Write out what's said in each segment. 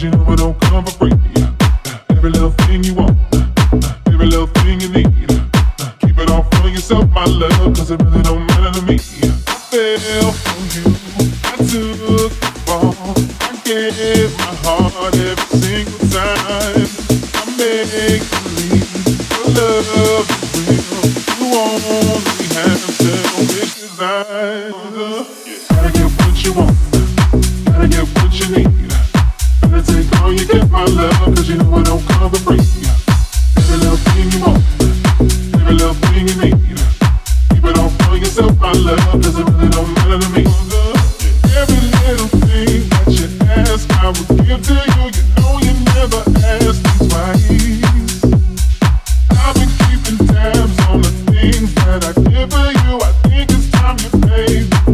you know it don't come for free. Every little thing you want, every little thing you need, keep it all for yourself, my love, cause it really don't matter to me. I fell for you, I took the fall, I gave my heart every single time. I make believe your love is real, you only have selfish desires. Gotta get what you want, gotta get what you need. Better take all you get, my love, cause you know it don't come for free. Every little thing you want, every little thing you need, keep it all for yourself, my love, cause it really don't matter to me. Every little thing that you ask, I will give to you. You know you never ask me twice. I've been keeping tabs on the things that I give to you. I think it's time you pay the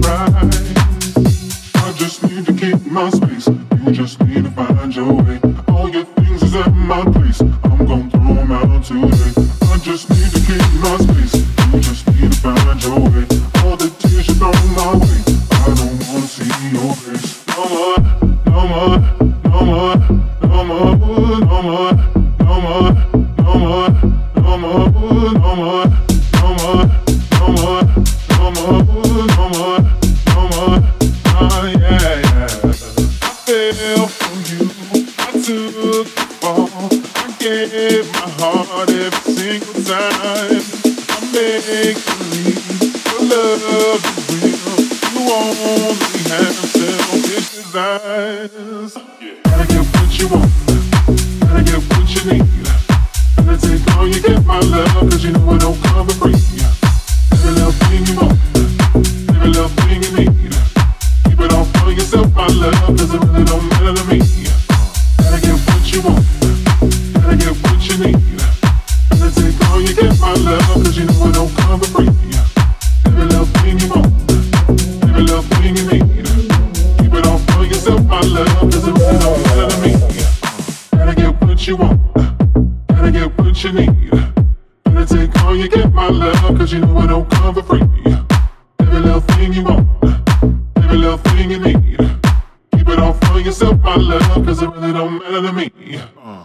price. I just need to keep my space. You just need to find your way. All your things is at my place. I'm gon' throw them out today. I just need to keep my space. You just need to find your way. All the tears you throw my way, I don't wanna see your face. No more, no more, no more, no more, no more, no more, no more, no more, no more, no more, no more, no more, no more, no more. Oh yeah, yeah. I fell for you, I took the fall, I gave my heart every single time. I make believe your love is real, you only have selfish desires. Gotta get what you want, gotta get what you need. Better take all you get, my love, cause you know it don't come for free. Every little thing you want, every little thing you need, keep it all for yourself, my love, cause it really don't matter to me. Gotta get what you want, gotta get what you need. Better take all you get, my love, cause you know it don't come for free. Every little thing you want, every little thing you need, keep it all for yourself, my love, cause it really don't matter to me. Gotta get what you want, gotta get what you need. Better take all you get, my love, cause you know it don't come for free. Every little thing you want, every little thing you need, keep it all for yourself, my love, cause it really don't matter to me.